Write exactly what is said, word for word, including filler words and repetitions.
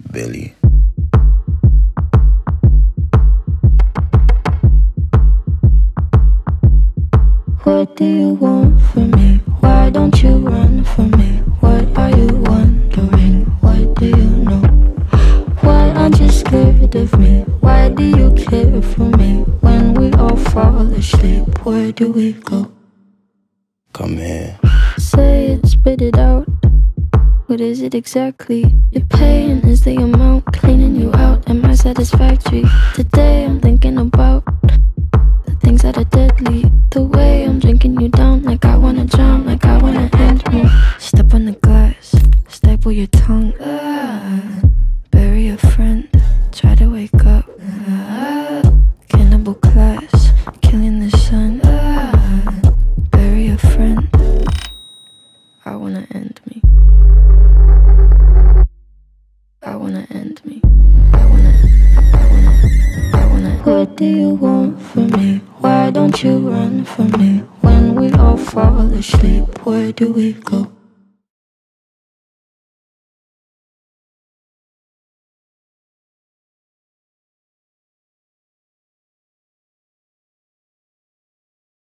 Billy. What do you want from me? Why don't you run from me? What are you wondering? What do you know? Why aren't you scared of me? Why do you care for me? When we all fall asleep, where do we go? Come here. Say it, spit it out. What is it exactly? Your pain is the amount cleaning you out. Am I satisfactory? Today I'm thinking about the things that are deadly. The way I'm drinking you down, like I wanna drown, like I wanna end me. Step on the glass, staple your tongue. Ah, bury a friend, try to wake up. Ah, cannibal class, killing the sun. Ah, bury a friend, I wanna end me. I wanna end me. I wanna, I wanna, I wanna. What do you want from me? Why don't you run from me? When we all fall asleep, where do we go?